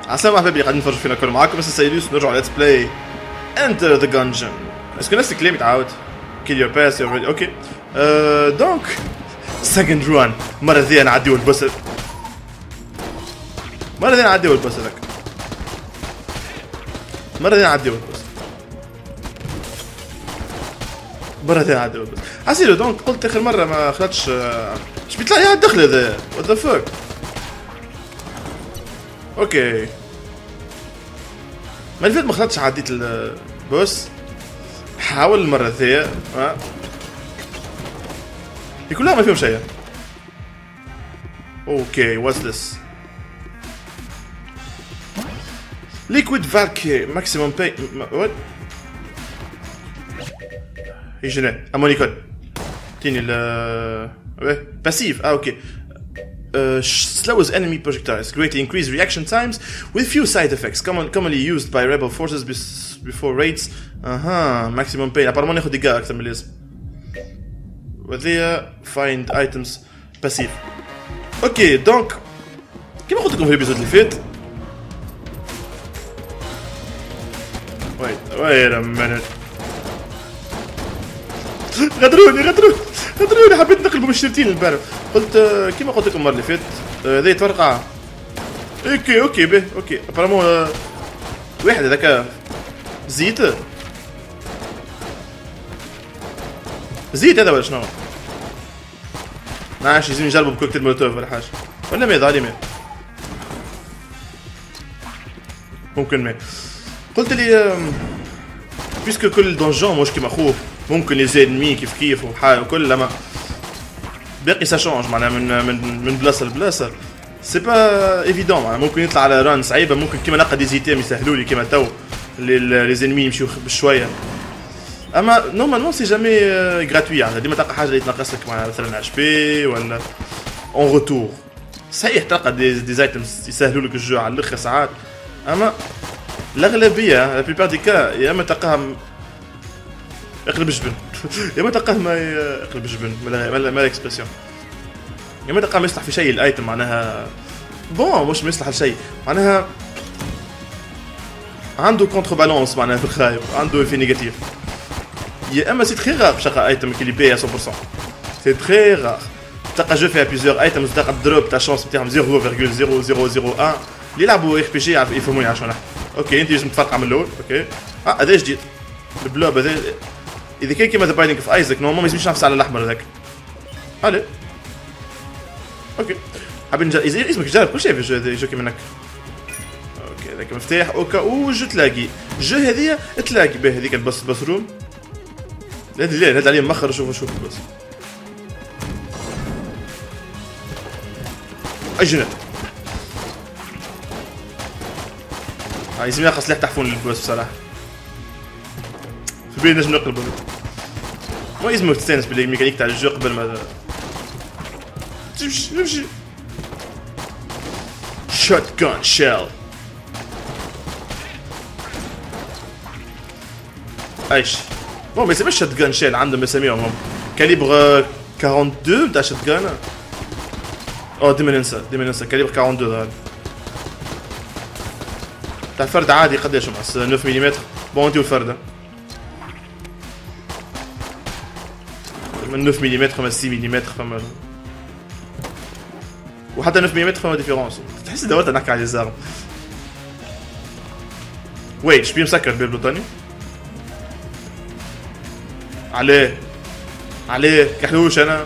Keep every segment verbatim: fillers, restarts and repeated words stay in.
عسلامة حبايبي قاعدين نتفرجوا فينا كل معاكم بس سيدوس نرجع ليتس بلاي انتر ذا جانجن. اسكو نفس الكلام يتعاود كيل يور باس يور اوكي أه دونك سكند ران مرة ثانية نعديو البوس مرة ثانية نعديو البوس هذاك مرة ثانية نعديو البوس مرة ثانية نعديو البوس عسيرو. دونك قلت آخر مرة ما خلطش اش بيطلع لي هالدخل هذا وات ذا فاك. اوكي ما الفيت ما خلطش عديت البوس. حاول المرة الثانية ها كلها ما فيهم شيء. اوكي واتس ذس ليكويد فالكي ماكسيموم باي وات يجينا امونيكول تيني ال باسيف اه اوكي Uh, slows enemy projectiles, greatly increase reaction times with few side effects, common, commonly used by rebel forces before raids. اها maximum pain apparemment ناخذ دقائق اكثر من اللازم. وذي find items passive. اوكي دونك كيما قلت لكم في الابيزود اللي فات. wait wait a minute غدروني غدروني غدروني حبيت نقلبوا بالشرتين البارح. قلت كيما قلت لكم المره اللي فاتت هذا يتفرقع. اوكي اوكي به اوكي ابارامون واحد هذاك زيت زيت هذا ولا شنو؟ ما عادش لازم نجربوا بكوكتيل مولوتوف ولا حاجه ولا ما ظالي ما ممكن ما قلت لي بيسكو كل دونجون مش كيما خوه ممكن لي زينمي كيف كيف وحاجه وكل لما باقي سا شونج معناها من من من بلاصه لبلاصه سي با ايفيدون معناها ممكن يطلع على ران صعيبه ممكن كيما نلقى دي زيتام يسهلوا لي كيما تو لي زينمي يمشيو بشويه. اما نورمالمون سي جامي غراتوي يعني ديما تلقى حاجه اللي تنقص لك معناها مثلا اتش بي ولا اون روتور. صحيح تلقى دي دي زايتمز يسهلوا لك الجو على الاخر ساعات اما الاغلبيه لا بيبار دي كا يا اما تلقاها اقلب الجبن يا ما تلقاه ما يقلب الجبن ما ما اكسبرسيون يا ما تلقاه ما يصلح في شيء الايتم معناها بون مش ما يصلح لشيء معناها عنده كونتر بالانس معناها في الخايب عنده في نيجاتيف. يا اما سي تري رار باش تلقى ايتم كي لي بي مية بالمية سي تري رار تلقى جو فيها بليزيور ايتمز تلقى الدروب تاع الشونس نتاعهم صفر فاصلة صفر صفر صفر واحد اللي يلعبوا ار بي جي يفهموني عشان نحكي. اوكي انت لازم تفرقع من الاول. اوكي اه هذا جديد البلوب هذا اذا كان كيما ذا بايندينغ اوف ايزاك نورمالمون ما يزيدش نفس على الاحمر هذاك. الي اوكي حابين نجرب اسمك جرب كل شيء في الجو هذا جو كيما هكا. اوكي هذاك مفتاح اوكا وجو تلاقي جو هذيا تلاقي به هذيك الباس باس روم هذا لا هذا عليه مخر شوفوا شوفوا بس اجنت هاي يسميها خاص سلاح تحفون للبوس بصراحه في بالي نجم نقلبه ما يلزمك تستانس بالميكانيك تاع الجو قبل ما تمشي نمشي. شوت جان شيل ايش بون ما يسميش شوت جان شيل عندهم مساميهم هم كاليبر اثنين وأربعين تاع شوت جان. او ديما ننسى ديما ننسى كاليبر اثنين وأربعين هذا تاع الفرد عادي قداش مع تسعة ملم بون انتي والفرده من تسعة ملم فما ستة ملم فما وحتى تسعة ملم فما ديفيرونس تحس دورت نحكي على الزارم. ويت شبيه مسكر الباب الوطني عليه عليه كحلوش انا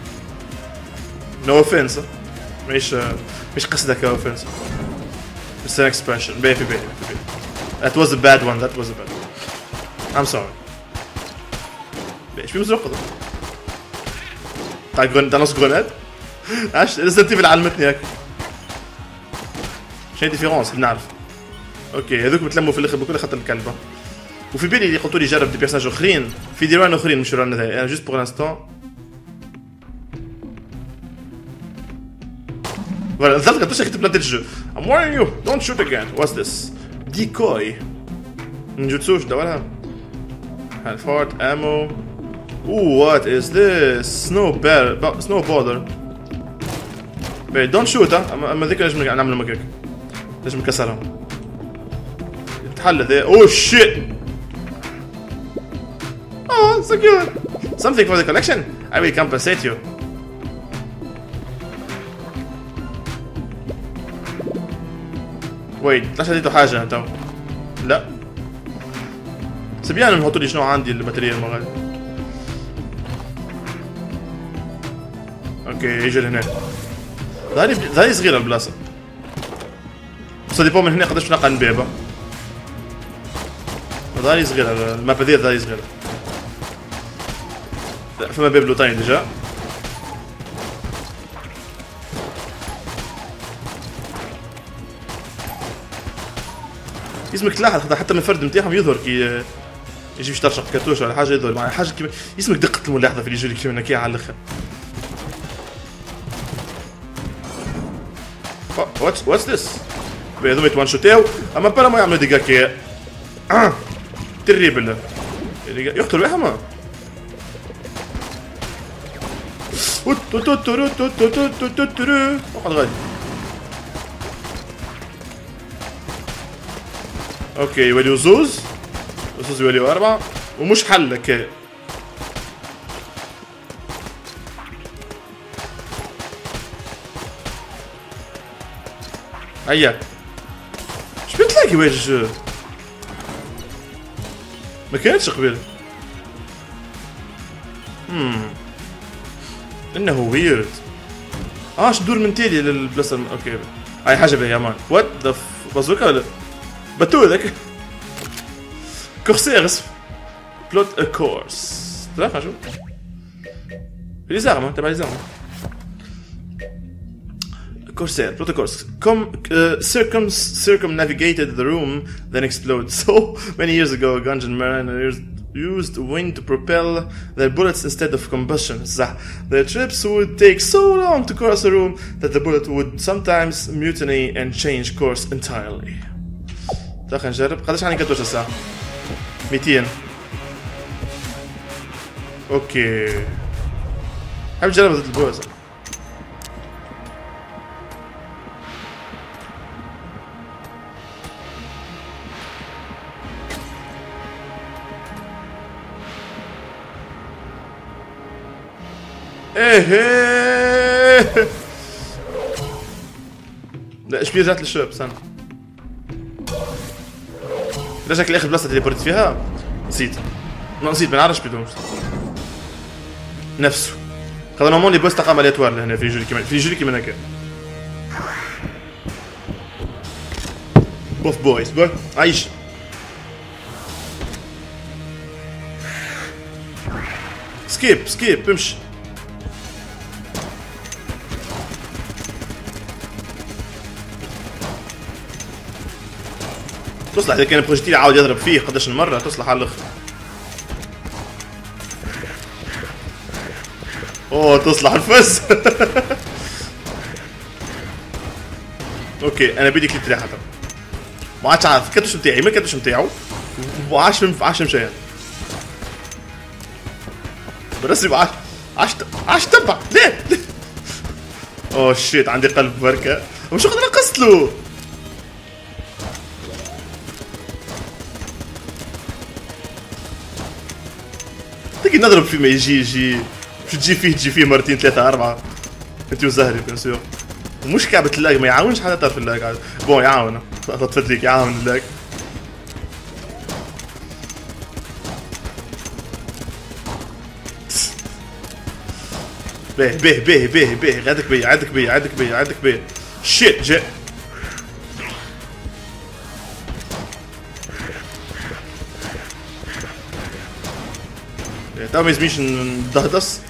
نو اوفنس مش مش قصدك اوفنس بس ان اكسبريشن باهي في بالي that was a bad one that was a bad one I'm sorry. شبيه مزرقه تاع جرن تاع نص جرونات عاش ريزنت ايفل علمتني هيك شنو ديفيرونس بنعرف. اوكي هذوك بتلموا في الاخر بكل خاطر الكلبه وفي بالي اللي قلتوا لي جرب دي بيرسوناج اخرين في ديوان اخرين مش ران هذا انا جوست بور انستون فوالا نزلت قلت لك كتب لها الجو I'm warning you don't shoot again. What's this decoy نجوتسو ده ولا Halford ammo. Ooh, what is this? Snow bear, snow border. Wait, don't shoot, huh? I'm I'm thinking I'm gonna نعمل مكاك. ليش مكسرهم؟ يتحل ذا. اوه شيت. Oh, so cute. Something for the collection. I will compensate you. ويت ليش اديته حاجة تو؟ لا سبيان نحطوا لي شنو عندي الماتريال مغالي. اوكي يجي لهنا. ظهري ظهري صغيرة البلاصة. بس ديبو من هنا قداش نلقى نبيبة. ظهري صغيرة المابا ذي ظهري صغيرة. لا فما باب لوطين ديجا. اسمك تلاحظ حتى من الفرد نتاعهم يظهر كي يجي باش ترشق كاتوش ولا حاجه يظهر معاه حاجه كيما اسمك دقه الملاحظه في اللي يجي كيما هكا على الاخر. واتس واتس ذس هذوما يتوان شوتاو اما بلا ما يعملوا ديكا كي اه تريبل يقتل واحد ما وقعد غادي. اوكي يوليو زوز زوز يوليو اربعة ومش حلك. هيا اش بتلاقي وجه ما كانتش قبل. امم انه ويرد. اه اش ندور من تالي للبلاصه. اوكي هاي حاجه بها يا مان. وات ذا بازوكا ولا باتو ذاك كورسير اسم بلوت ا كورس. لا خلينا نشوف لي زارم تبع لي زارم. Corsair, plot a course. Come, uh, circum, circumnavigated the room, then exploded. So many years ago, a Gungeon mariners used wind to propel their bullets instead of combustion. Their trips would take so long to cross a room that the bullet would sometimes mutiny and change course entirely. خلينا نجرب. قداش عندي كاتوش الساعة؟ مئتين. اوكي. حاب نجرب ضد البوز. ايه لا ايش بيه رجعت للشباب استنى. رجعك لاخر بلاصه اللي برت فيها نسيت نسيت ما نعرفش بدون نفسه. خذ نورمال لي بوست تقام الياتوار لهنا في جوري كمان في جوري كمان هكا. بوف بويز بوي عايش. سكيب سكيب امشي. تصلح اذا كان بروجيكتيل عاود يضرب فيه قداش المره تصلح على الاخر. اوه تصلح الفز. اوكي انا بدي كليت ريحه ما عادش عارف الكاتوش نتاعي ما الكاتوش نتاعو وعاش عاش مشان برسي عاش عاش عاش تبع ليه. اوه شيت عندي قلب بركه مش قادر نقصت له. تجي نضرب فيه ما يجي يجي مش تجي فيه تجي فيه مرتين ثلاثة أربعة. أنت وزهري بيان سور. ومش كعبة اللاج ما يعاونش حتى طرف اللاج عاد. بون يعاون طفت ليك يعاون اللاج. بيه بيه بيه بيه بيه عندك بيه عندك بيه عندك بيه عندك بيه. شيت جي. تو ما يزميش ندهدس.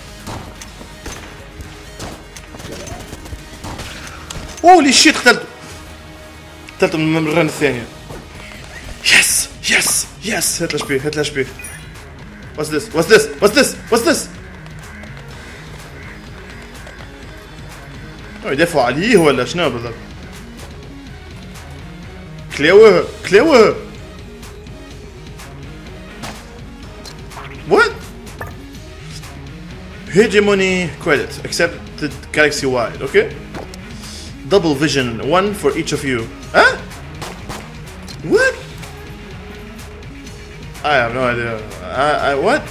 هولي شيت قتلته قتلته من المرة الثانية. يس يس يس هات الاش بيه هات الاش بيه. What's this? What's this? What's this? What's this? يدافعوا عليه ولا شنو بالضبط؟ كلاوه كلاوه. What? Hegemony credit accepted galaxy wide. Okay. double vision, one for each of you. Huh? What? I have no idea. I, I what?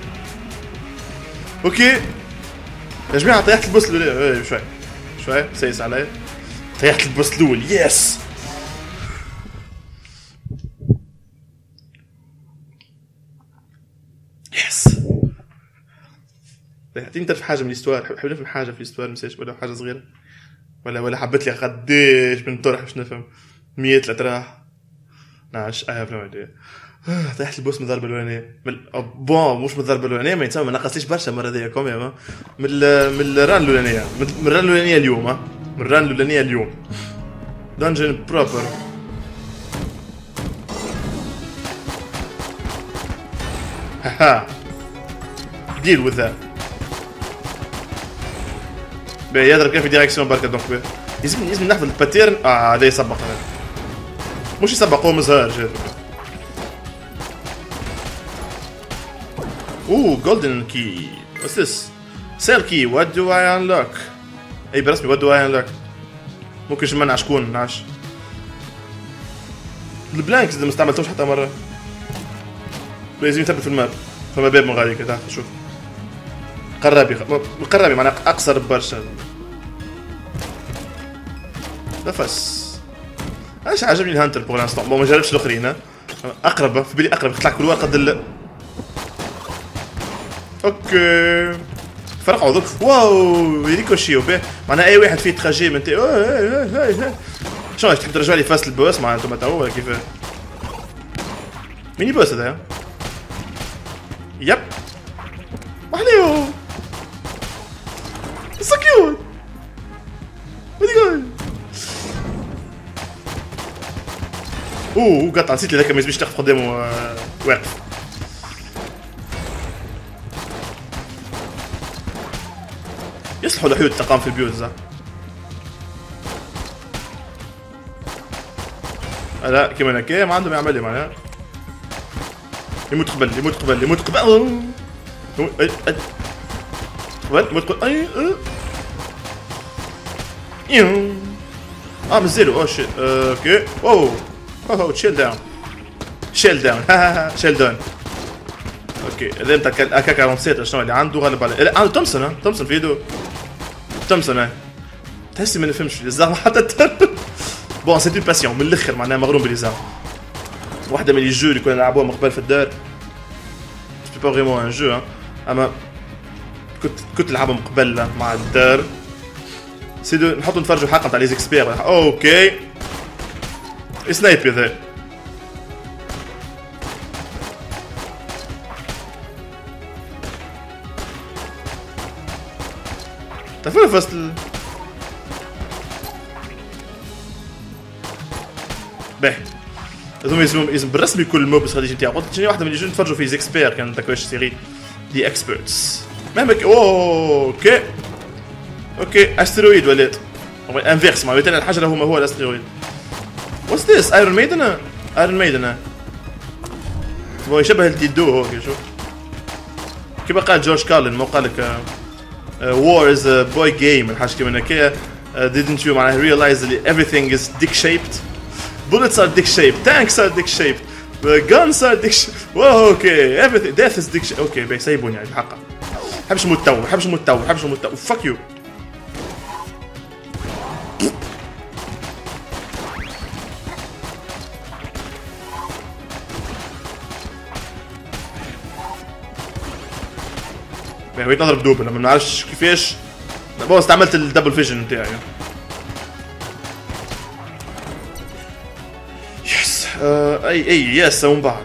اوكي يا جماعة طيحت البوس الاول. شوي شوي سيس علي. طيحت البوس الاول. يس. يس. اعطيني تعرف حاجة من الاستوار. حاب نفهم حاجة في الاستوار مساج ولا حاجة صغيرة ولا ولا حبيت لي قديش من طرح باش نفهم. مية الأتراح. نعش I have no idea. طيحت البوس من الضربه الاولانيه من بون مش من الضربه الاولانيه ما يتسمى ما نقصليش برشا المره ذي كوم يا ما من من الران الاولانيه من الران الاولانيه اليوم ها من الران الاولانيه اليوم دنجن بروبر. هاها ديل وذ ذات باهي يضرب كيف في ديريكسيون بركه دونك باهي لازم لازم نحفظ الباتيرن. اه هذا يسبق هذا مش يسبق هو مزهر جات. Ooh, golden key. What's this? Cell key. What do I unlock? اي برسمي what do I unlock? ممكن شمنع شكون نعش. البلانكس اللي ما استعملتوش حتى مرة. لازم يثبت في الماب. فما باب من غادي كده شوف. قربي قربي معناها اقصر برشا. نفس. ايش عجبني الهانتر بور لانستون. بون ما جربتش الاخرين. اقرب في بالي اقرب يطلع كل ورقة دل. اوكي فرق عضو. واو يريكوشيو به معناها اي واحد فيه تراجي من تي. شنو تحب ترجع لي فاست البوس معناتها ما تو ولا كيف ميني بوس هذا. يب محليو سو كيوت ودي جاي. اوه قطع نسيت لي ذاك ما يزبيش تاخذ قدامه واقف. يصلحوا لحيوت التقام في البيوت زعما. لا كيما هكا ما عندهم يعمل لي معناها يموت قبل يموت قبل يموت قبل يموت يموت قبل اي اه مازالوا اوه شيت اوكي اوه اوه شيل داون شيل داون شيل داون. اوكي هذا نتاع اك أربعة وأربعين شنو اللي عنده غالب عليه. لا عنده تومسون ها تومسون في يدو تومسون هاي تحسي ما نفهمش في الزعم حتى بون سي اون باسيون من الاخر معناها مغروم بالزعم. واحدة من لي جو اللي كنا نلعبوها من قبل في الدار سي با فريمون ان جو اما كنت كنت نلعبهم قبل مع الدار سيدو نحطوا نتفرجوا الحلقة نتاع لي زيكسبير. اوكي سنايبي ذا تعرفون فصل باهي هذوما يسمون اسم بالرسمي كل موبس غادي يجي نتاعو. قلت شنو واحده من اللي نتفرجوا في زيكسبير كان داك واش سيري دي اكسبيرتس مهما ك... اوكي اوكي استرويد ولات انفيرس ما مثلا الحجر هو ما هو الاسترويد. واتس ذيس ايرون ميدن ايرون ميدن هو يشبه الديدو هو شوف كيما قال جورج كارلين مو قال لك war is a boy game الحاجة كيما هكايا. didn't you معناها realize that everything is dick shaped. bullets are dick shaped tanks are dick shaped guns are dick shaped. واو اوكي everything death is dick shaped. اوكي باهي سايبوني يعني الحق حبش نموت تو حبش نموت تو حبش نموت تو fuck you. بغيت نضرب دوبل لما ما نعرفش كيفاش بون استعملت الدبل فيجن نتاعي. يس آه اي اي يس ومن بعد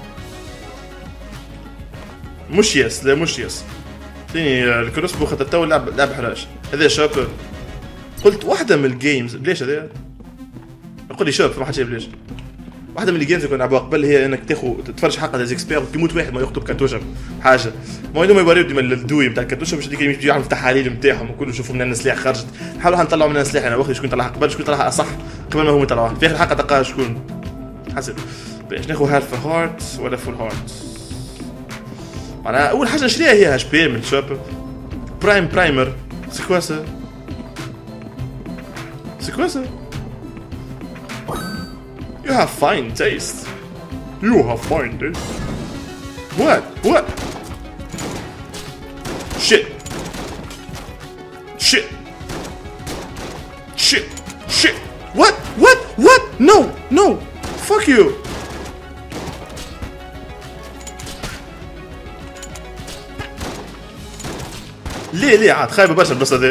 مش يس لا مش يس ثاني الكروسبو خاطر تو لعب لعب حراش هذا شاب. قلت واحده من الجيمز بلاش هذا يقول لي شاب ما حد شايف ليش واحده من الجيمز اللي كنا نلعبوها قبل هي انك تاخذ تتفرج حلقه زيكسبير ويموت واحد ما يخطب كاتوشه حاجه ما يدوم يوريو ديما الدوي نتاع الكاتوشه باش هذيك يجي يعمل التحاليل نتاعهم وكل يشوفوا من السلاح خرجت. نحاولوا نطلعوا من السلاح انا واخد شكون طلعها قبل شكون طلعها اصح قبل ما هو يطلعوها في اخر الحلقه تلقاها شكون حسب باش ناخذ هالف هارت ولا فول هارت. انا اول حاجه نشريها هي اتش بي من الشوب برايم برايمر سي كوا سا C'est quoi ça? You have fine taste. You have fine taste. What? What? Shit. Shit. Shit. Shit. What? What? What? No. No. Fuck you. ليه ليه عاد خايبة برشا البلاصة ذي.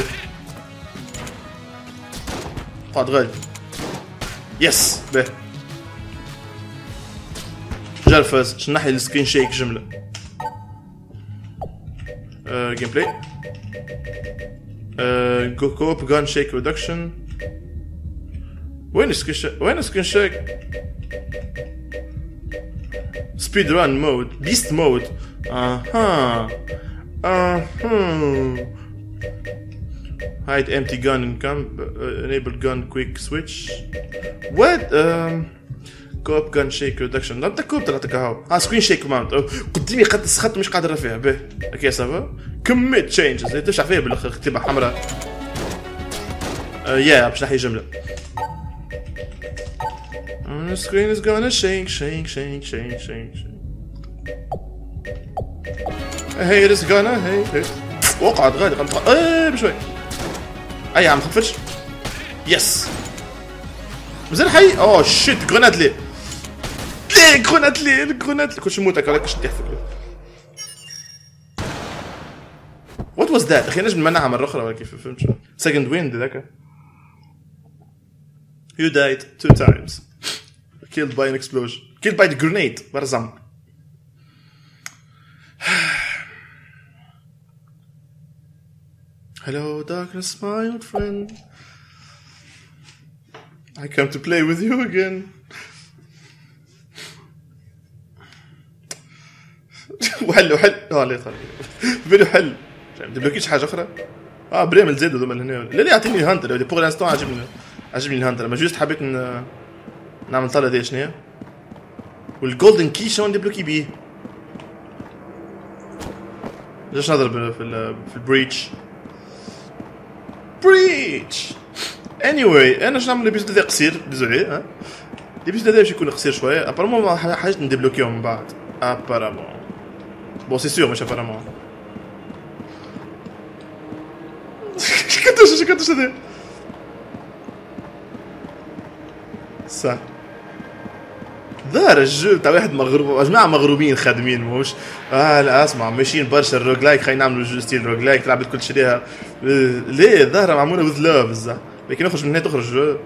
قعد غالي. يس به. جرفز شنو نحي السكرين شيك جملة. جيم بلاي. جو كوب جان شيك ريدكشن. وين السكرين شيك؟ وين السكرين شيك؟ سبيد ران مود بيست مود. اها اها hide empty gun in camp uh, enable gun quick switch what um co-op gun shake reduction لا تكوب تلاتك هاو اه سكرين شيك ماونت قدامي قد سخط مش قادر فيها به اوكي سافا كمية تشينجز تشع فيها بالاخر كتيبة حمراء يا باش نحي جملة the screen is gonna shake shake shake shake shake shake hey it is gonna hey hey وقعت غادي قمت ايه بشوي اي يا عم خفش يس مازال حي اوه شيت غرنات لي ليه غرنات لي غرنات كلش نموت هكا شتي حفك وات واز ذات اخي نجم نمنعها مره اخرى ولا كيف فهمت شو سكند ويند ذاك you died two times killed by an explosion killed by the grenade برزم Hello, darkness, my old friend. I come to play with you again. وحل وحل اه ليه طيب فيديو حل دبلوكيش حاجه اخرى اه بريمل زادوا هذوما لهنا لا لا يعطيني هانتر بور انستون عجبني عجبني الهانتر اما جوست حبيت ن... نعمل طلة ذي شنو هي والجولدن كي شلون دبلوكي بيه ليش نضرب في ال... في البريتش بريتش anyway انا شنو نعمل الابيزود هذا قصير ديزولي ها الابيزود هذا باش يكون قصير شويه ابارامون حاجه ندبلوكيهم من بعد ابارامون بون سي سيغ مش ابارامون كنتش كنتش هذا صح ظهر الجو تاع واحد مغروب جماعه مغروبين خادمين مش اه لا اسمع ماشيين برشا الروج لايك خلينا نعملوا جو ستيل روج لايك لعبه كل شريها ليه ظاهره معموله وذ لاف بزاف لكن نخرج من هنا تخرج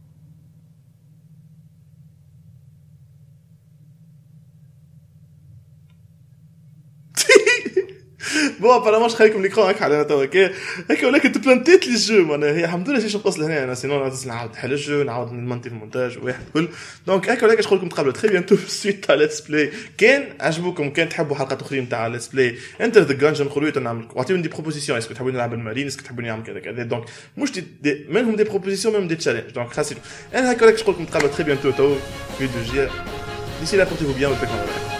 بون ابارامون خليكم ليكرون هكا على توا هكا هكا ولكن تبلانتيت لي الجو معناها هي الحمد لله شي نقص لهنا انا سينون غادي نعاود نحل الجو نعاود نمونتي المونتاج واحد كل دونك هكا ولكن نقول لكم تقابلوا تري بيانتو في السويت تاع ليتس بلاي كان عجبوكم كان تحبوا حلقات اخرين تاع ليتس بلاي انتر ذا جانجن خلويت نعمل وعطيوني دي بروبوزيسيون اسكو تحبوني نلعب المارين اسكو تحبوني نعمل كذا كذا دونك مش دي, دي منهم دي بروبوزيسيون ميم دي تشالنج دونك خاصين انا هكا ولكن نقول لكم تقابلوا تري بيانتو تو فيديو جاي ديسي لا بورتيفو بيان وبيك